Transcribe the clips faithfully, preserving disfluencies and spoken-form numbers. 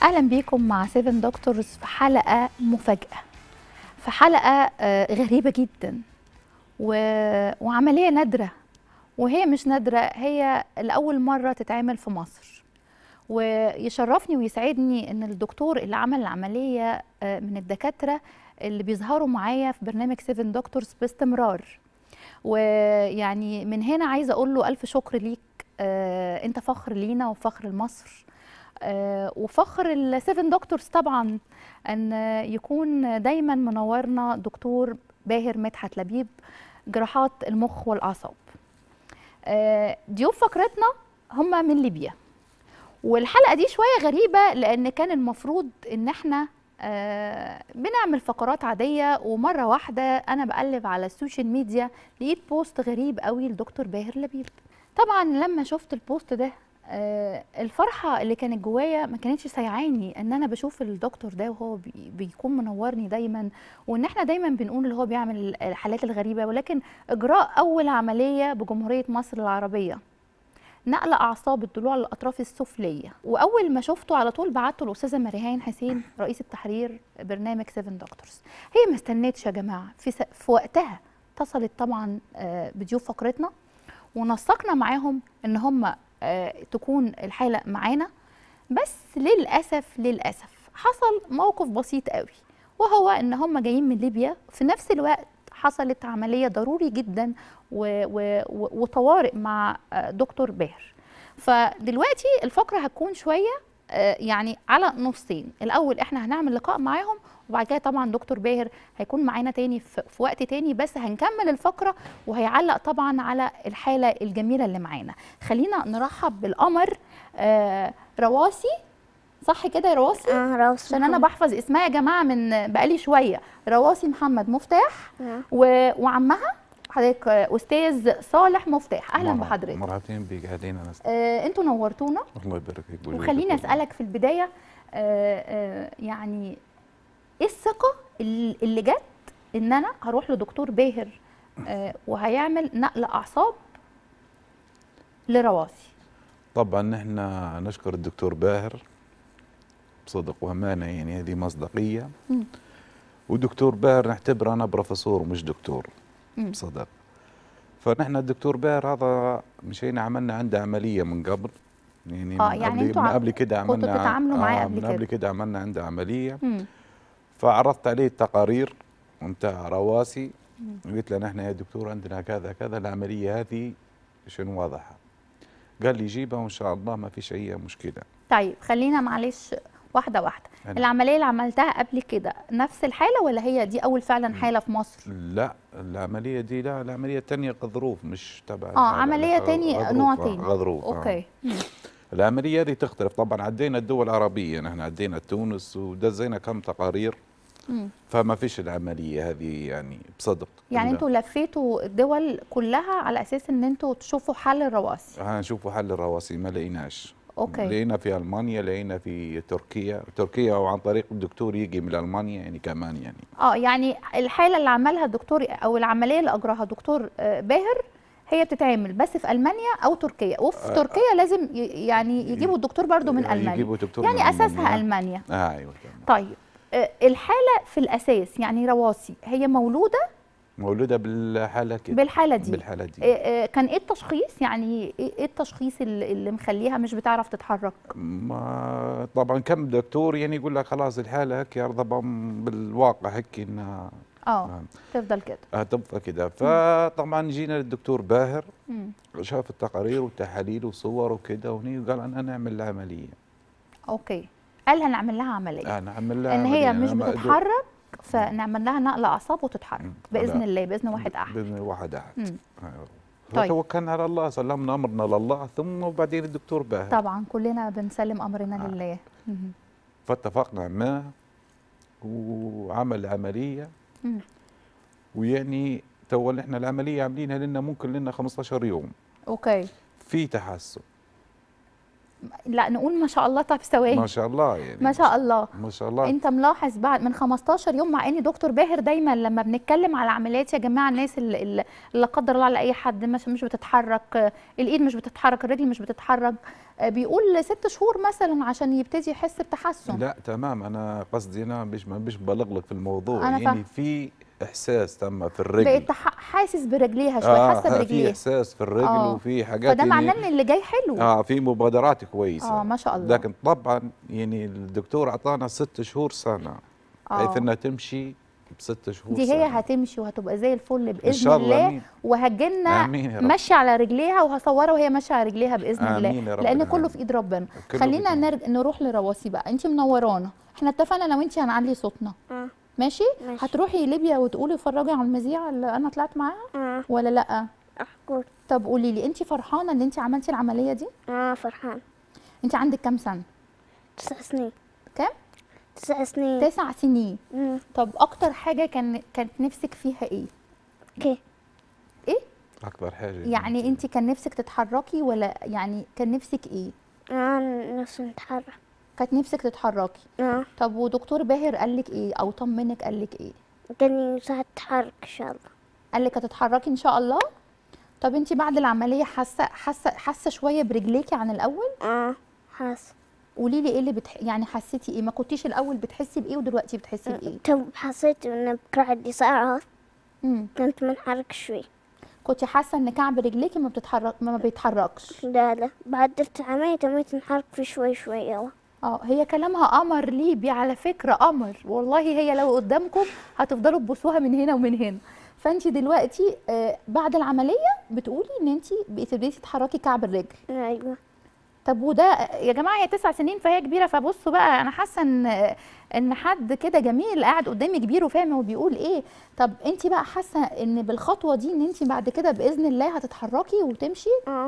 اهلا بيكم مع سبعة دكتورز في حلقه مفاجاه، في حلقه غريبه جدا و... وعمليه نادره، وهي مش نادره، هي لاول مره تتعمل في مصر. ويشرفني ويسعدني ان الدكتور اللي عمل العمليه من الدكاتره اللي بيظهروا معايا في برنامج سبعة دكتورز باستمرار. ويعني من هنا عايزه اقول له الف شكر ليك، انت فخر لينا وفخر لمصر وفخر السيفن دكتورز طبعا، ان يكون دايما منورنا دكتور باهر مدحت لبيب، جراحات المخ والاعصاب. ضيوف فقرتنا هم من ليبيا، والحلقه دي شويه غريبه لان كان المفروض ان احنا بنعمل فقرات عاديه، ومره واحده انا بقلب على السوشيال ميديا لقيت بوست غريب قوي لدكتور باهر لبيب. طبعا لما شفت البوست ده آه الفرحه اللي كانت جوايا ما كانتش سايعاني ان انا بشوف الدكتور ده وهو بي بيكون منورني دايما، وان احنا دايما بنقول اللي هو بيعمل الحالات الغريبه، ولكن اجراء اول عمليه بجمهوريه مصر العربيه، نقل اعصاب الضلوع للاطراف السفليه. واول ما شفته على طول بعته لاستاذه مريهان حسين رئيس التحرير برنامج سبعة دكتورز. هي ما استنتش يا جماعه، في, في وقتها اتصلت طبعا آه بضيوف فقرتنا ونسقنا معاهم ان هم آه تكون الحالة معانا، بس للأسف للأسف حصل موقف بسيط قوي، وهو ان هم جايين من ليبيا في نفس الوقت حصلت عملية ضروري جدا وطوارئ مع آه دكتور باهر. فدلوقتي الفقرة هتكون شوية آه يعني على نصين، الأول احنا هنعمل لقاء معاهم، وبعد كده طبعا دكتور باهر هيكون معانا تاني في وقت تاني، بس هنكمل الفقره وهيعلق طبعا على الحاله الجميله اللي معانا. خلينا نرحب بالقمر آه رواسي، صح كده يا رواسي؟ اه رواسي، عشان انا بحفظ اسمها يا جماعه من بقالي شويه. رواسي محمد مفتاح آه. و... وعمها حضرتك استاذ صالح مفتاح. اهلا بحضرتك. مرحبتين بيك، اهلين انا. آه انتوا نورتونا. الله يبارك فيك. وخليني اسالك في البدايه آه آه يعني ايه الثقه اللي جت ان انا هروح لدكتور باهر آه وهيعمل نقل اعصاب لرواسي؟ طبعا احنا نشكر الدكتور باهر بصدق وامانه، يعني هذه مصداقيه. م. ودكتور باهر نعتبره انا بروفيسور مش دكتور م. بصدق. فنحن الدكتور باهر هذا مشينا عملنا عنده عمليه من قبل، يعني اه من يعني قبل انتوا من قبل كده عملنا كنتوا بتتعاملوا معاه آه قبل من كده؟ قبل كده عملنا عنده عمليه. م. فعرضت عليه التقارير وانتهى رواسي، قلت له نحن يا دكتور عندنا كذا كذا، العمليه هذه شنو واضحه؟ قال لي جيبها وان شاء الله ما فيش اي مشكله. طيب خلينا معلش واحده واحده، أنا. العمليه اللي عملتها قبل كده نفس الحاله ولا هي دي اول فعلا حاله في مصر؟ لا العمليه دي لا، العمليه الثانيه غضروف مش تبع اه عمليه ثاني نوع ثاني. غضروف. اوكي. آه. العمليه دي تختلف طبعا، عدينا الدول العربيه، نحن عدينا تونس ودزينا كم تقارير. مم. فما فيش العمليه هذه يعني بصدق. يعني انتوا لفيتوا الدول كلها على اساس ان انتوا تشوفوا حل الرواسي؟ هنشوفوا حل الرواسي، ما لقيناش. اوكي. لقينا في المانيا، لقينا في تركيا، تركيا وعن طريق الدكتور يجي من المانيا يعني كمان يعني. اه يعني الحاله اللي عملها الدكتور او العمليه اللي اجراها دكتور باهر هي بتتعمل بس في المانيا او تركيا، وفي آه تركيا لازم يعني يجيبوا الدكتور برضو من المانيا، يجيبوا دكتور يعني من اساسها المانيا. آه ايوه تمام. طيب الحاله في الاساس يعني رواسي هي مولوده مولوده بالحاله كده، بالحاله دي بالحاله دي كان ايه التشخيص؟ يعني ايه التشخيص اللي مخليها مش بتعرف تتحرك؟ ما طبعا كم دكتور يعني يقول لك خلاص الحاله هيك يرضى بالواقع هيك انها اه تفضل كده اه تفضل كده. فطبعا جينا للدكتور باهر، مم. شاف التقارير والتحاليل وصور وكده وهني، وقال انا نعمل العمليه. اوكي، قال هنعمل لها عمليه. اه نعمل لها ان هي مش بتتحرك فنعمل لها نقل اعصاب وتتحرك باذن الله، باذن واحد احد. باذن واحد احد. طيب فتوكلنا على الله، سلمنا امرنا لله، ثم وبعدين الدكتور باهر. طبعا كلنا بنسلم امرنا آه. لله. فاتفقنا معاه وعمل عمليه. مم. ويعني تو احنا العمليه عاملينها لنا ممكن لنا خمسة عشر يوم. اوكي. في تحسن. لا نقول ما شاء الله. طب ثواني، ما شاء الله يعني ما شاء الله. ما شاء الله. انت ملاحظ بعد من خمستاشر يوم، مع ان دكتور باهر دايما لما بنتكلم على عمليات يا جماعه، الناس اللي, اللي لا قدر الله على اي حد مش مش بتتحرك، الايد مش بتتحرك، الرجل مش بتتحرك، بيقول ست شهور مثلا عشان يبتدي يحس بتحسن. لا تمام، انا قصدي انا مش مش ببالغ لك في الموضوع، أنا يعني في احساس تم في الرجل، بقيت حاسس برجليها شويه، آه حاسه برجليها، في احساس في الرجل آه. وفي حاجات، فده معناه يعني ان اللي جاي حلو. اه في مبادرات كويسه. اه ما شاء الله. لكن طبعا يعني الدكتور اعطانا ست شهور سنه، بحيث آه. انها تمشي بست شهور دي سنة. هي هتمشي وهتبقى زي الفل باذن إن شاء الله. الله، آمين. وهتجيلنا آمين يا رب. ماشيه على رجليها، وهصورها وهي ماشيه على رجليها باذن آمين الله، يا رب لان العالمين. كله في ايد ربنا. كله خلينا بإيد نرج... نروح لرواسي بقى. انت منورانا، احنا اتفقنا انا وانت هنعلي صوتنا. اه ماشي؟ ماشي. هتروحي ليبيا وتقولي فرجي على المذيعه اللي انا طلعت معاها اه ولا لا؟ احكوا. طب قولي لي، انت فرحانه ان انت عملتي العمليه دي؟ اه فرحان. انت عندك كام سنه؟ تسع سنين. كام؟ تسع سنين. تسع سنين. امم طب اكتر حاجه كان كانت نفسك فيها ايه؟ اوكي. ايه؟ اكبر حاجه يعني انت كان نفسك تتحركي ولا يعني كان نفسك ايه؟ اه نفسي نتحرك. كانت نفسك تتحركي. اه طب ودكتور باهر قال لك ايه او طمنك قال لك ايه؟ كان ساعة تتحرك ان شاء الله. قال لك هتتحركي ان شاء الله؟ طب انت بعد العمليه حاسه حاسه حاسه شويه برجليكي عن الاول؟ اه حاس. قولي لي ايه اللي بتح... يعني حسيتي ايه؟ ما كنتيش الاول بتحسي بايه ودلوقتي بتحسي بايه؟ تو حسيت ان بكرة ساعة امم كنت منحرك شوي. كنت حاسه ان كعب رجليكي ما بتتحرك ما بيتحركش؟ لا لا بعد درت عملية تميت نحرك فيه شوي شوي. يلا اه هي كلامها قمر ليبي على فكره، قمر والله. هي لو قدامكم هتفضلوا تبوسوها من هنا ومن هنا. فانت دلوقتي آه بعد العمليه بتقولي ان انت بتبتدي تتحركي كعب الرجل. ايوه. طب وده يا جماعه هي تسع سنين فهي كبيره، فبصوا بقى انا حاسه ان ان حد كده جميل قاعد قدامي كبير وفاهم هو بيقول ايه. طب انت بقى حاسه ان بالخطوه دي ان انت بعد كده باذن الله هتتحركي وتمشي؟ اه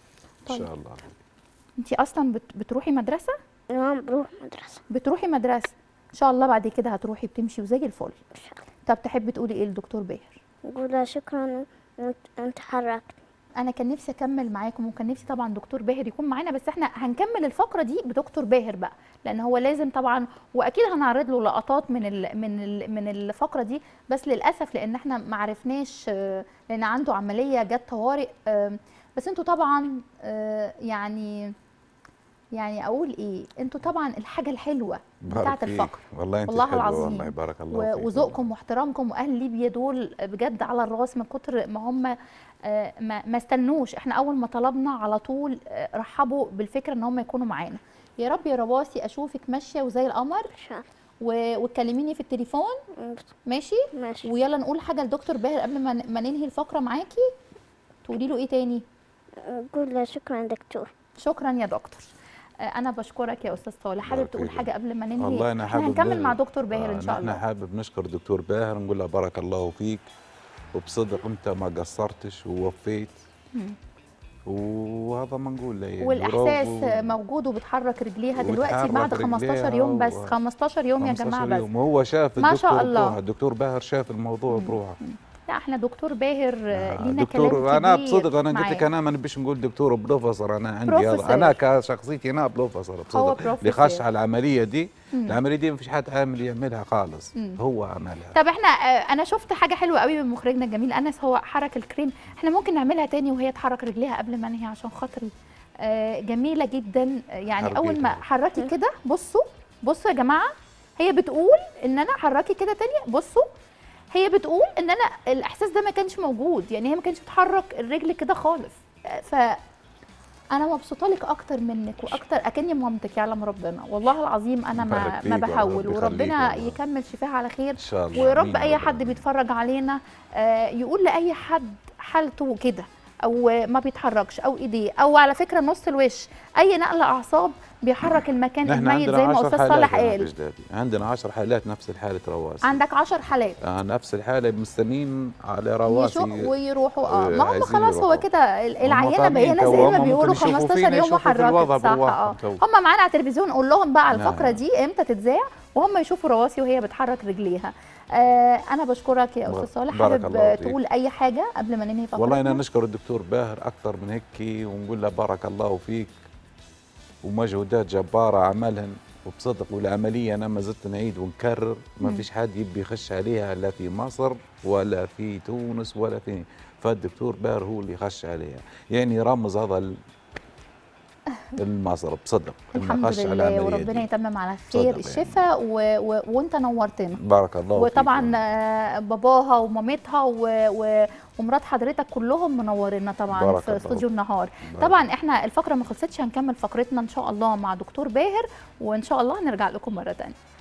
ان شاء الله. انت اصلا بت بتروحي مدرسه؟ اه بروح مدرسة بتروحي مدرسه ان شاء الله، بعد كده هتروحي بتمشي وزي الفل. ان شاء الله. طب تحبي تقولي ايه لدكتور باهر؟ نقول شكرا وانت انت حركت. انا كان نفسي اكمل معاكم، وكان نفسي طبعا دكتور باهر يكون معانا، بس احنا هنكمل الفقره دي بدكتور باهر بقى، لان هو لازم طبعا، واكيد هنعرض له لقطات من ال من ال من الفقره دي، بس للاسف لان احنا ما عرفناش، آه، لان عنده عمليه جت طوارئ. آه، بس انتوا طبعا آه، يعني يعني اقول ايه، انتوا طبعا الحاجه الحلوه بتاعه بارك فيك. الفقره والله انت والله حلوة، العظيم. والله بارك الله و- فيك. وذوقكم واحترامكم، واهل ليبيا دول بجد على الراس، من كتر ما هم آه، ما ما استنوش. احنا اول ما طلبنا على طول آه، رحبوا بالفكره ان هم يكونوا معانا. يا رب يا رواسي اشوفك ماشيه وزي القمر، ان شاء الله. و- وتكلميني في التليفون ماشي. ماشي. ويلا نقول حاجه لدكتور باهر قبل ما ن- ما ننهي الفقره معاكي. تقولي له ايه تاني؟ نقول له شكرا دكتور. شكرا يا دكتور. آه، انا بشكرك يا استاذ صالح. حابب بارك تقول فيك. حاجه قبل ما ننهي؟ والله انا احنا حابب هنكمل مع دكتور باهر ان شاء احنا الله. حابب نشكر دكتور باهر، نقول له بارك الله فيك، وبصدق انت ما قصرتش ووفيت. مم. وهذا ما نقول له يعني. والاحساس وراو- موجود وبتحرك رجليها دلوقتي وتحرك بعد خمستاشر يوم بس. رجليها و- خمستاشر يوم يا جماعه خمستاشر بس. يوم. وهو شاف ما الدكتور شاء الله. بروحه، الدكتور باهر شاف الموضوع بروحه. لا احنا دكتور باهر آه، لينا دكتور كلام انا كبير بصدق انا قلت معاه. لك انا ما نبيش نقول دكتور بروفيسور، انا عندي بروفيسور. هذا، انا كشخصيتي انا بروفيسور هو بصدق. بروفيسور. اللي خش على العمليه دي، مم. العمليه دي ما فيش حد عامل يعملها خالص، مم. هو عملها. طب احنا آه، انا شفت حاجه حلوه قوي من مخرجنا الجميل انس، هو حرك الكريم. احنا ممكن نعملها تاني وهي تحرك رجليها قبل ما انهي عشان خاطري. آه، جميله جدا. آه، يعني حركي اول ما كده. حركي كده، بصوا بصوا يا جماعه، هي بتقول ان انا حركي كده تاني. بصوا هي بتقول ان انا الاحساس ده ما كانش موجود، يعني هي ما كانتش بتحرك الرجل كده خالص. آه، ف انا مبسوطه لك اكتر منك واكتر، اكني مامتك يعلم ربنا والله العظيم. انا ما بارك ما فيك بحول، وربنا وربنا يخليك والله. يكمل شفاها على خير ان شاء الله. ويا رب آمين اي يا حد رب. بيتفرج علينا آه، يقول لاي حد حالته كده او ما بيتحركش او ايديه او على فكره نص الوش، اي نقل اعصاب بيحرك المكان نحن الميت عندنا زي ما عشر استاذ حالات صالح يا قال. بجدادي. عندنا عشر حالات نفس الحاله رواسي. عندك عشر حالات آه نفس الحاله مستنين على رواسي يشوف ويروحوا. اه ما هم عايزين خلاص هو يروحوا. كده العينه فاهمين بقينا تو، زي ما هم بيقولوا ممكن يشوفوا خمستاشر فينا، يوم يشوفوا في الوضع وحركت صح. اه بروحهم تو. هم معانا على التلفزيون، قول لهم بقى على نعم. الفقره دي امتى تتذاع وهم يشوفوا رواسي وهي بتحرك رجليها. آه انا بشكرك يا استاذ صالح. بارك حابب الله فيك. تقول اي حاجه قبل ما ننهي فقرتنا؟ والله انا نشكر الدكتور باهر اكثر من هيك، ونقول له بارك الله فيك، ومجهودات جبارة عملهن، وبصدق والعملية أنا ما زلت نعيد ونكرر ما فيش حد يبي يخش عليها لا في مصر ولا في تونس ولا في، فالدكتور باهر هو اللي خش عليها، يعني رمز هذا المصر بصدق. الحمد لله، وربنا يتمم على خير الشفاء و... و... وانت نورتنا. بارك الله فيك. وطبعا باباها ومامتها و... و... ومرات حضرتك كلهم منورينا طبعا في استوديو النهار. طبعا احنا الفقره ما خلصتش، هنكمل فقرتنا ان شاء الله مع دكتور باهر، وان شاء الله هنرجع لكم مره ثانيه.